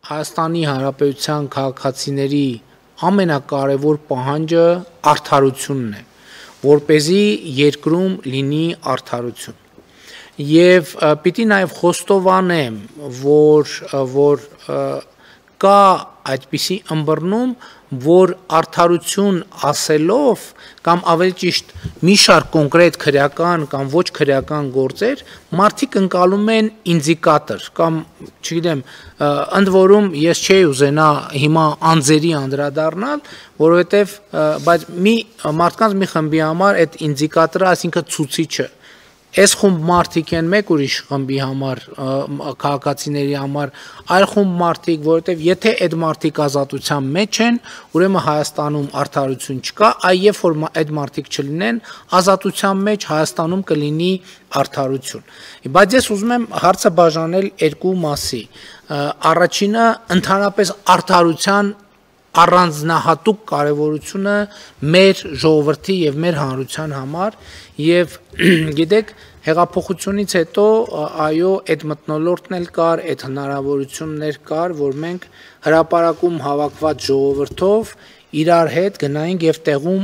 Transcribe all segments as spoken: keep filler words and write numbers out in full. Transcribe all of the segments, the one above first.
Հայաստանի Հանրապետության քաղաքացիների ամենակարևոր պահանջը արդարությունն է, որպեսզի երկրում լինի արդարություն։ Եվ պիտի նաև խոստովանեմ, որ որ կա այդպիսի ըմբռնում, որ արդարություն ասելով կամ ավելի ճիշտ մի շարք կոնկրետ քրեական կամ ոչ քրեական գործեր մարդիկ ընկալում են ինդիկատոր կամ չգիտեմ ընդ որում ես չէի ուզենա հիմա անձերի անդրադառնալ, որովհետև բայց մի մարդկանց մի խմբի համար այդ ինդիկատորը, այսինքն ցուցիչը Այս խումբ մարդիկ են մեկ ուրիշ խմբի համար, քաղաքացիների համար, այլ խումբ մարդիկ, որովհետև եթե այդ մարդիկ ազատության մեջ են, ուրեմն Հայաստանում արդարություն չկա, այ երբ որ այդ մարդիկ չլինեն, ազատության մեջ Հայաստանում կլինի արդարություն։ Բայց ես ուզում եմ հարցը բաժանել երկու մասի։ Առաջինը ընդհանրապես արդարության առանձնահատուկ կարևորությունը մեր ժողովրդի եւ մեր հանրության համար եւ գիտեք հեղափոխությունից հետո այո այդ մթնոլորտն էլ կար, այդ հնարավորություններ կար, որ մենք հրապարակում հավաքված ժողովրդով իրար հետ գնայինք եւ տեղում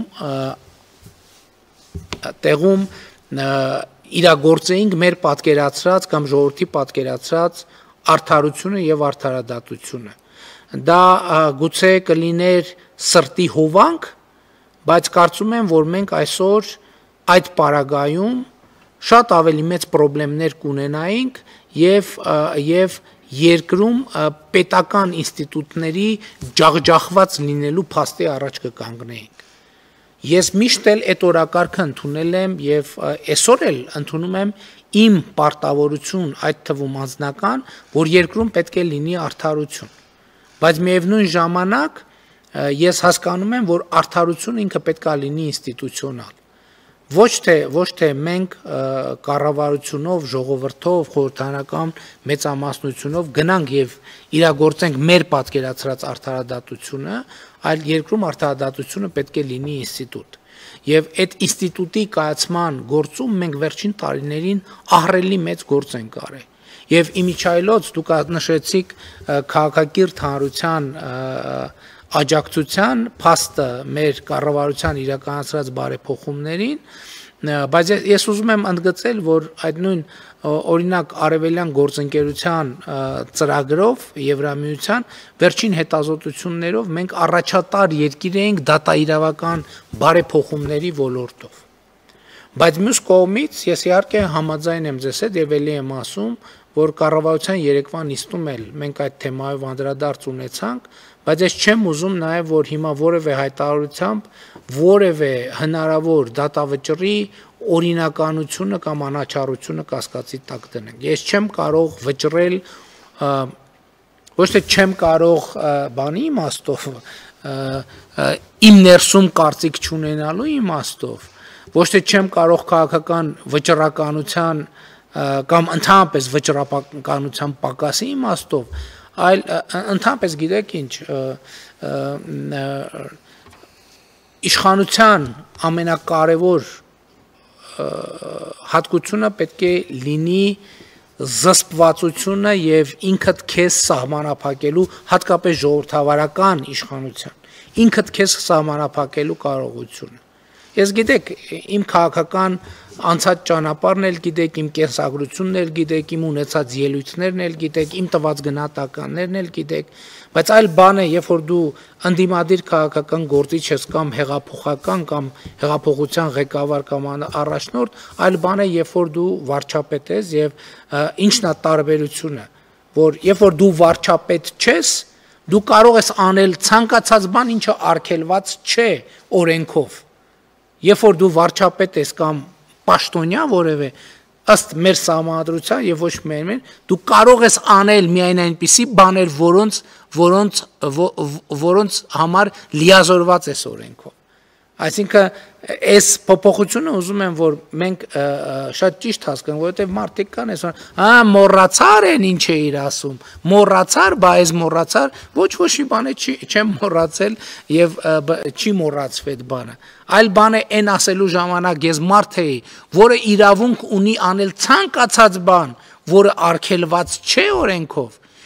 տեղում իրագործեինք մեր պատկերացրած կամ ժողովրդի պատկերացրած արդարությունը եւ արդարադատությունը Դա գուցե կլիներ սրտի հովանք, բայց կարծում եմ, որ մենք այսօր այդ պարագայում շատ ավելի մեծ խնդիրներ կունենայինք եւ եւ երկրում պետական ինստիտուտների ջախջախված լինելու փաստի առաջ կկանգնեինք։ Ես միշտ էլ այդ օրակարգը ընդունել եմ եւ այսօր էլ ընդունում եմ իմ պարտավորություն, այդ թվում անձնական, որ երկրում պետք է լինի արդարություն։ Բայց միևնույն ժամանակ ես հասկանում եմ, որ արդարությունը ինքը պետք է լինի ինստիտուցիոնալ։ Ոչ թե ոչ թե մենք կառավարությունով, ժողովրդով, խորհրդարանական մեծամասնությունով գնանք եւ իրագործենք մեր պատկերացրած արդարադատությունը, այլ երկրում արդարադատությունը պետք է լինի ինստիտուտ։ Եվ այդ ինստիտուտի կայացման գործում մենք վերջին տարիներին ահռելի մեծ գործ ենք արել։ Եվ իմիջայլոց դուք նշեցիք քաղաքակիրթ հանրության աջակցության փաստը մեր կառավարության իրականացրած բարեփոխումներին, բայց ես ուզում եմ ընդգծել, որ այդ նույն օրինակ արևելյան գործընկերության ծրագրով Եվրամիության վերջին հետազոտություններով մենք առաջատար երկիր էինք դատաիրավական բարեփոխումների ոլորտով։ Բայց մյուս կողմից ես իհարկե համաձայն եմ ձեզ հետ եւ ելի եմ ասում, որ կառավարության երեկվա նիստում էլ մենք այդ թեմայով անդրադարձ ունեցանք, բայց ես չեմ ուզում նաև որ հիմա որևէ հայտարարությամբ որևէ հնարավոր դատավճռի օրինականությունը կամ անաչառությունը կասկածի տակ դնենք։ Ես չեմ կարող վճռել ոչ թե չեմ կարող բանի իմաստով իմ ներսում կարծիք չունենալու իմաստով, ոչ թե չեմ կարող քաղաքական վճռականության կամ ընդհանրապես վճռականության պակասի իմաստով, այլ ընդհանրապես գիտեք ինչ իշխանության ամենակարևոր հատկությունը պետք է լինի զսպվածությունը եւ ինքդ քեզ սահմանափակելու հատկապես ժողովրդավարական իշխանության ինքդ քեզ սահմանափակելու կարողությունը Ես գիտեք իմ քաղաքական անցած ճանապարհն էլ գիտեք, իմ կենսագրությունն էլ գիտեք, իմ ունեցած ելույթներն էլ գիտեք, իմ տված գնահատականներն էլ գիտեք, բայց այլ բան է, երբ որ դու ընդդիմադիր քաղաքական գործիչ ես կամ հեղափոխական կամ հեղափոխության ղեկավար կամ առաջնորդ, այլ բան է, երբ որ դու վարչապետ ես եւ ինչն է տարբերությունը, որ երբ որ դու վարչապետ չես, դու կարող ես անել ցանկացած բան, ինչը արգելված չէ օրենքով Երբ որ դու վարչապետ ես կամ պաշտոնյա որևէ ըստ մեր սահմանադրության եւ ոչ մեր դու կարող ես անել միայն այնպիսի բաներ, որոնց որոնց որոնց համար լիազորված ես օրենքով։ Այսինքն այս փոփոխությունը ուզում եմ որ մենք շատ ճիշտ հասկանանք, որովհետեւ մարդիկ կան այսօր, հա մոռացար են ինչ է իր ասում, մոռացար, բա այս մոռացար, ոչ ոչի բանը չի չեմ մոռացել եւ չի մոռացվել այդ բանը։ Այլ բան է այն ասելու ժամանակ ես մարդ էի, որը իրավունք ունի անել ցանկացած բան, որը արգելված չէ օրենքով։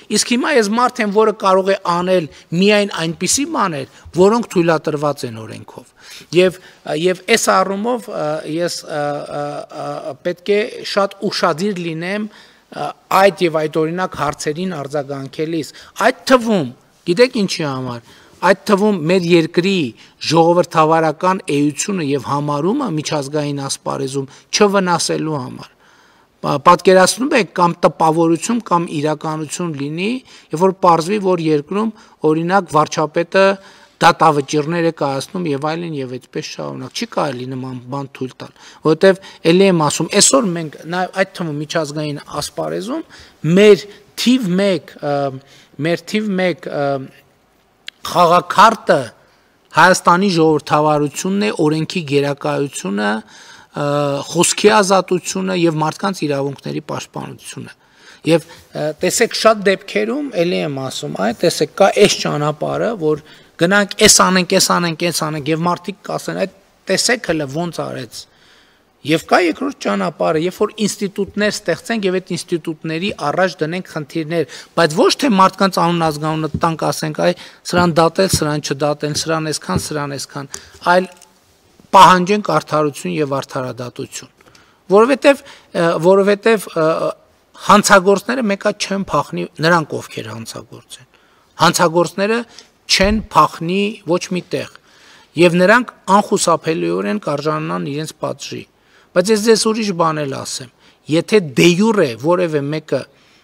Իսկ հիմա ես մարդ եմ, որը կարող է անել միայն այնպիսի բաներ, որոնք թույլատրված են օրենքով։ Եվ եւ այս առումով ես պետք է շատ ուշադիր լինեմ այդ եւ այդ օրինակ հարցերին արձագանքելիս։ Այդ թվում, գիտեք ինչի համար, այդ թվում մեր երկրի ժողովրդավարական էությունը եւ համարումը միջազգային ասպարեզում չվնասելու համար։ Պատկերացնում եք կամ տպավորություն կամ իրականություն լինի, երբ որ պարզվի, որ երկրում օրինակ վարչապետը դատավճիռներ է կայացնում եւ այլն եւ այդպես շարունակ։ Չի կարելի նման բան թույլ տալ, որովհետեւ ելի եմ ասում, այսօր մենք նաեւ այդ թվում միջազգային ասպարեզում մեր թիվ մեկ մեր թիվ մեկ խաղաքարտը Հայաստանի ժողովրդավարությունն է, օրենքի գերակայությունը, խոսքի ազատությունը եւ մարդկանց իրավունքների պաշտպանությունը։ Եվ տեսեք շատ դեպքերում, ելի եմ ասում, այ տեսեք կա այս ճանապարհը, որ գնանք, էս անենք, էս անենք, էս անենք եւ մարդիկ կասեն, այդ տեսեք հələ ոնց արեց։ Եվ կա երկրորդ ճանապարհը, երբ որ ինստիտուտներ ստեղծենք եւ այդ ինստիտուտների առաջ դնենք խնդիրներ, բայց ոչ թե մարդկանց անուն ազգանունը տանք, ասենք, այ սրան դատել, սրան չդատել, սրան այսքան, սրան այսքան, այլ պահանջենք արդարություն եւ արդարադատություն, որովհետեւ որովհետեւ հանցագործները մեկա չեն փախնի, նրանք ովքեր հանցագործ են, հանցագործները չեն փախնի ոչ մի տեղ եւ նրանք անխուսափելիորեն կարժանանան իրենց պատժի, բայց ես ձեզ ուրիշ բան էլ ասեմ, եթե դե յուրե որևէ մեկը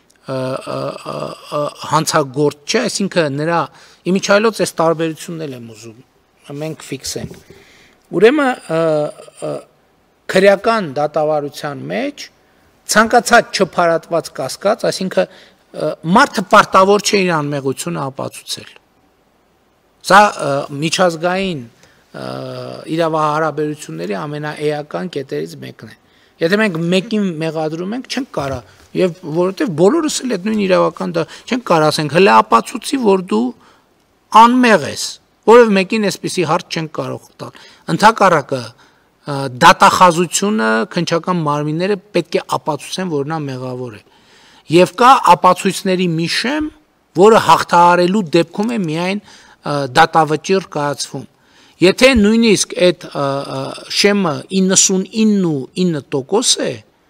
հանցագործ չէ, այսինքն նրա իմիջայլոց այս տարբերությունն էլ եմ ուզում մենք ֆիքսենք, ուրեմն քրեական դատավարության մեջ ցանկացած չփարատված կասկած, այսինքն մարդը պարտավոր չէ իր անմեղությունը ապացուցել։ Սա միջազգային իրավահարաբերությունների ամենաէական կետերից մեկն է։ Եթե մենք մեկին մեղադրում ենք, չենք կարա, եւ որովհետեւ բոլորս էլ այդ նույն իրավական դա չենք կարա ասենք, հələ ապացուցի, որ դու անմեղ ես, որով մեկին այսպիսի հարց չենք կարող տալ։ Ընդհակառակը դատախազությունը, քննչական մարմինները պետք է ապացուցեն, որ նա մեղավոր է։ Եվ կա ապացույցների մի շեմ, որը հաղթահարելու դեպքում է միայն դատավճիռ կայացվում։ Եթե նույնիսկ այդ շեմը իննսունինը ու ինը տոկոս է,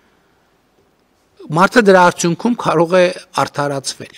մարդը դրա արդյունքում կարող է արդարացվել։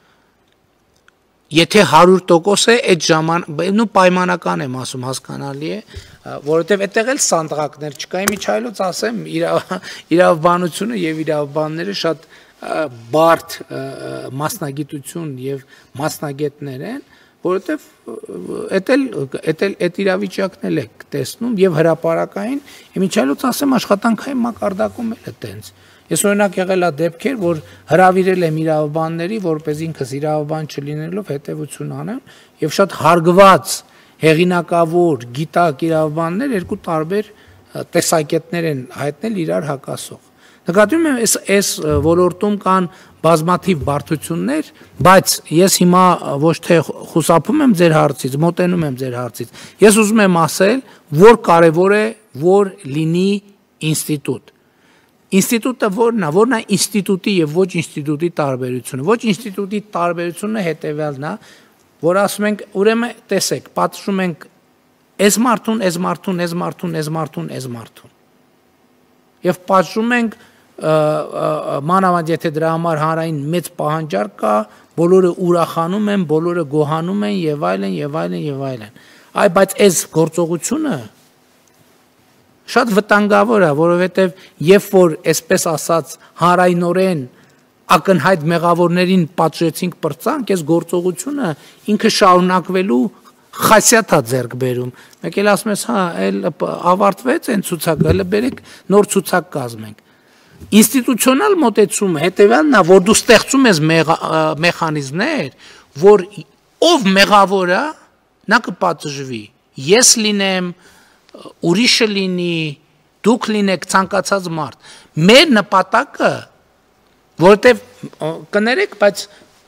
Եթե հարյուր տոկոս է, այդ ժամանակ, պայմանական եմ ասում, հասկանալի է, որովհետև այդտեղ էլ սանդղակներ չկա, իմիջայլոց ասեմ, իրավաբանությունը եւ իրավաբանները շատ բարդ մասնագիտություն եւ մասնագետներ են, որովհետև այդ իրավիճակն էլ եք տեսնում եւ հրապարակային, իմիջայլոց ասեմ, աշխատանքային մակարդակում էլ է տենց։ Ես օրինակ եղել է դեպքեր, որ հրավիրել եմ իրավաբանների, որպես ինքս իրավաբան չլինելով հետևություն անեմ, եւ շատ հարգված, հեղինակավոր, գիտակ իրավաբաններ երկու տարբեր տեսակետներ են հայտնել իրար հակասող։ Նկատում եմ, այս ոլորտում կան բազմաթիվ բարդություններ, բայց ես հիմա ոչ թե խուսափում եմ ձեր հարցից, մոտենում եմ ձեր հարցից։ Ես ուզում եմ ասել, որ կարևոր է, որ լինի ինստիտուտ։ Ինստիտուտը որն է, որն է ինստիտուտի եւ ոչ ինստիտուտի տարբերությունը։ Ոչ ինստիտուտի տարբերությունը հետեւյալն է, որ ասում ենք, ուրեմն տեսեք, պատժում ենք այս մարդուն, այս մարդուն, այս մարդուն, այս մարդուն, այս մարդուն։ Եվ պատժում ենք մանավանդ եթե դրա համար հանրային մեծ պահանջարկ կա, բոլորը ուրախանում են, բոլորը գոհանում են եւ այլն եւ այլն եւ այլն։ Այ բայց այս գործողությունը շատ վտանգավոր է, որովհետև երբ որ այսպես ասած հանրայնորեն ակնհայտ մեղավորներին պատժեցինք պրծանք, այս գործողությունը ինքը շարունակվելու խասյաթ է ձեռք բերում։ Մեկ էլ ասում ես, հա, էլ ավարտվեց այն ցուցակը, հələ բերեք նոր ցուցակ կազմենք։ Ինստիտուցիոնալ մոտեցումը հետևյալն է, որ դու ստեղծում ես մեխանիզմներ, որ ով մեղավոր է, նա կպատժվի։ Ես լինեմ, ուրիշը լինի, դուք լինեք ցանկացած մարդ։ Մեր նպատակը, որտեվ կներեք, բայց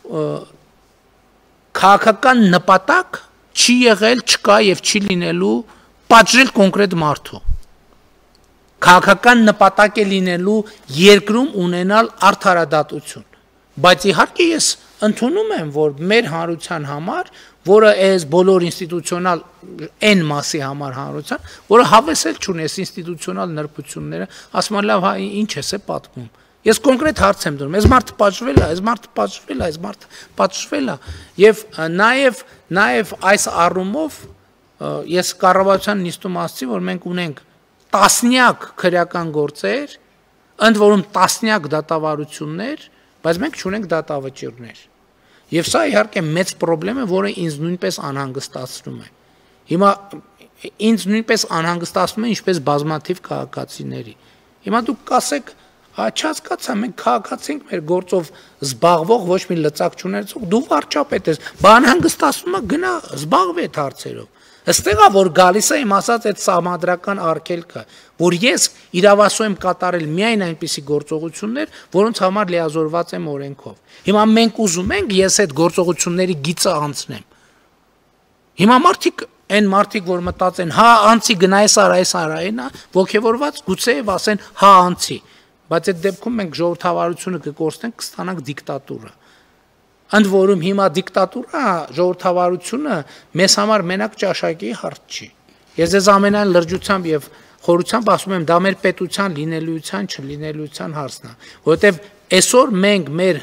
քաղաքական նպատակ չի եղել, չկա եւ չի լինելու պատժել կոնկրետ մարդու։ Քաղաքական նպատակ է լինելու երկրում ունենալ արդարադատություն։ Բայց իհարկե ես ընդունում եմ, որ մեր հանրության համար, որը այս բոլոր ինստիտուցիոնալ N մասի համար հանրության, որը հավեսել չունի այս ինստիտուցիոնալ նրբությունները, ասում եմ լավ, հա ինչ էս է պատմում։ Ես կոնկրետ հարց եմ դնում, այս մարդը պատժվել է, այս մարդը պատժվել է, այս մարդը պատժվել է, եւ նաեւ նաեւ այս առումով ես կառավարության նիստում ասացի, որ մենք ունենք տասնյակ քրեական գործեր, ընդ որում տասնյակ դատավարություններ, բայց մենք չունենք դատավճիռներ։ Եվ սա իհարկե մեծ խնդրեմ է, որը ինձ նույնպես անհանգստացնում է։ Հիմա ինձ նույնպես անհանգստացնում է ինչպես բազմաթիվ քաղաքացիների։ Հիմա դուք կասեք, չհասկացա, մենք քաղաքացի ենք, մեր գործով զբաղվող ոչ մի լծակ չունեցող, դու վարչապետ ես, բանհանգստացնում է, գնա զբաղվի այդ հարցերով։ Այստեղ է որ գալիս է իմ ասած այդ սահմանադրական արգելքը, որ ես իրավասու եմ կատարել միայն այնպիսի գործողություններ, որոնց համար լիազորված եմ օրենքով։ Հիմա մենք ուզում ենք ես այդ գործողությունների գիծը անցնեմ։ Հիմա մարդիկ այն մարդիկ, որ մտածեն, հա անցի գնա այս արա, այս արա, այնա, ոգևորված գուցեև ասեն, հա անցի, բայց այդ դեպքում մենք ժողովրդավարությունը կկորցնենք, կստանանք դիկտատուրա։ Ընդ որում հիմա դիկտատուրա, ժողովրդավարությունը մեզ համար մենակ ճաշակի հարց չի։ Ես ձեզ ամենայն լրջությամբ եւ խորությամբ ասում եմ, դա մեր պետության լինելիության, չլինելիության հարցն է, որովհետեւ այսօր մենք մեր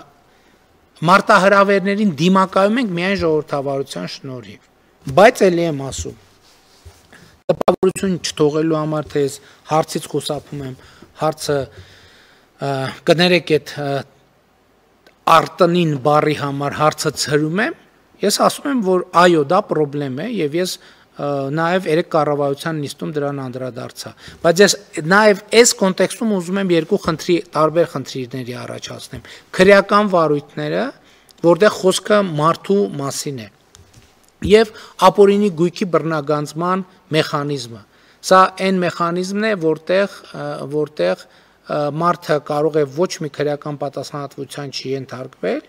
մարտահրավերներին դիմակայում ենք միայն ժողովրդավարության շնորհիվ։ Բայց ելի եմ ասում, տպավորություն չթողելու համար, թե ես հարցից խուսափում եմ, հարցը կներեք այդ արտնին բառի համար հարցը ցրում եմ, ես ասում եմ, որ այո, դա խնդրեմ է եւ ես նաեւ երեք կառավարության նիստում դրան անդրադարձա, բայց ես նաեւ այս կոնտեքստում ուզում եմ երկու խնդրի, տարբեր խնդիրների առաջացնեմ։ Քրեական վարույթները, որտեղ խոսքը մարդու մասին է, եւ ապօրինի գույքի բռնագանձման մեխանիզմը։ Սա այն մեխանիզմն է, որտեղ որտեղ մարդը կարող է ոչ մի քրեական պատասխանատվության չի ենթարկվել,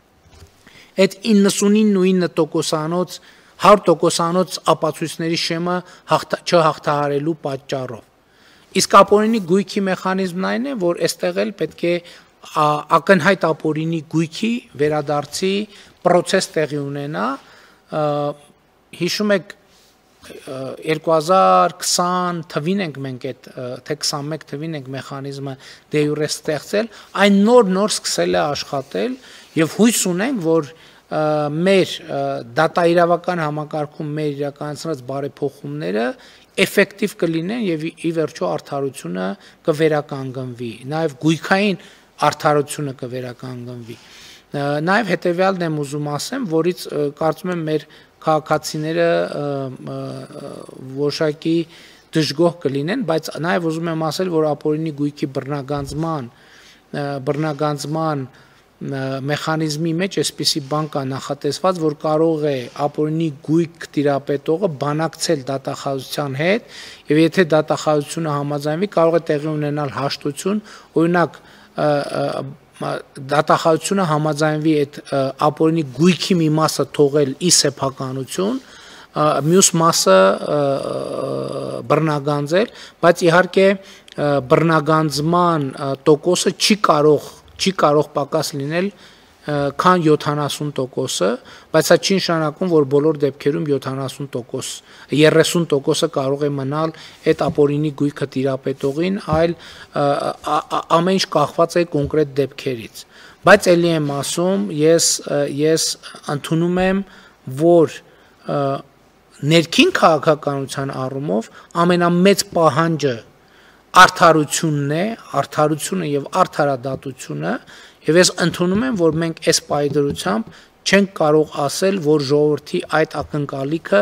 այդ իննսունինը տոկոսանոց, հարյուր տոկոսանոց ապացույցների շեմը չհաղթահարելու պատճառով։ Իսկ ապօրինի գույքի մեխանիզմն այն է, որ այստեղ էլ պետք է ակնհայտ ապօրինի գույքի վերադարձի պրոցես տեղի ունենա, հիշում եք երկու հազար քսան թվին ենք մենք այդ թե քսանմեկ թվին ենք մեխանիզմը դե յուրե ստեղծել, այն նոր-նոր սկսել է աշխատել եւ հույս ունենք, որ մեր դատաիրավական համակարգում մեր իրականացրած բարեփոխումները էֆեկտիվ կլինեն եւ ի վերջո արդարությունը կվերականգնվի, նաեւ գույքային արդարությունը կվերականգնվի։ Նաեւ հետեւյալն եմ ուզում ասեմ, որից կարծում եմ մեր քաղաքացիները որոշակի դժգոհ կլինեն, բայց նաև ուզում եմ ասել, որ ապօրինի գույքի բռնագանձման բռնագանձման մեխանիզմի մեջ այսպիսի բան կա նախատեսված, որ կարող է ապօրինի գույք տիրապետողը բանակցել դատախազության հետ, եւ եթե դատախազությունը համաձայնվի, կարող է տեղի ունենալ հաշտություն, օրինակ դատախազությունը համաձայնվի այդ ապօրինի գույքի մի մասը թողել ի սեփականություն, մյուս մասը բռնագանձել, բայց իհարկե բռնագանձման տոկոսը չի կարող չի կարող պակաս լինել քան յոթանասուն տոկոսը, բայց սա չի նշանակում, որ բոլոր դեպքերում յոթանասուն տոկոս, երեսուն տոկոսը կարող է մնալ այդ ապօրինի գույքը տիրապետողին, այլ ամեն ինչ կախված է կոնկրետ դեպքերից։ Բայց ելի եմ ասում, ես ես ընդունում եմ, որ ներքին քաղաքականության առումով ամենամեծ պահանջը արդարությունն է, արդարությունը եւ արդարադատությունը, եւ ես ընդունում եմ, որ մենք այս պայդրությամբ չենք կարող ասել, որ ժողովրդի այդ ակնկալիքը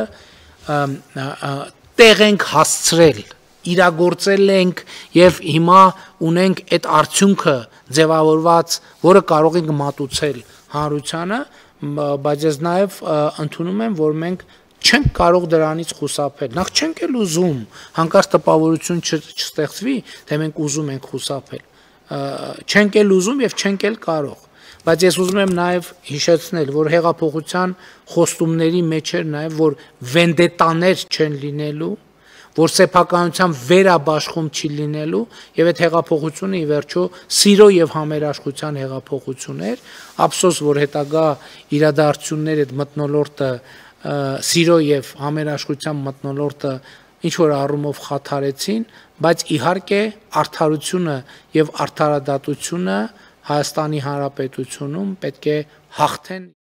տեղ ենք հասցրել, իրագործել ենք եւ հիմա ունենք այդ արդյունքը ձևավորված, որը կարող ենք մատուցել հանրությանը, բայց ես նաեւ ընդունում եմ, որ մենք չենք կարող դրանից խուսափել, նախ չենք էլ ուզում, հանկարծ տպավորություն չստեղծվի, թե մենք ուզում ենք խուսափել, չենք էլ ուզում եւ չենք էլ կարող, բայց ես ուզում եմ նաեւ հիշեցնել, որ հեղափոխության խոստումների մեջ էր նաեւ, որ վենդետաներ չեն լինելու, որ սեփականության վերաբաշխում չի լինելու, եւ այդ հեղափոխությունը ի վերջո սիրո եւ համերաշխության հեղափոխություն էր, ափսոս որ հետագա իրադարձությունները այդ մթնոլորտը սիրո եւ համերաշխության մթնոլորտը ինչ որ առումով խաթարեցին, բայց իհարկե արդարությունը եւ արդարադատությունը Հայաստանի Հանրապետությունում պետք է հաղթեն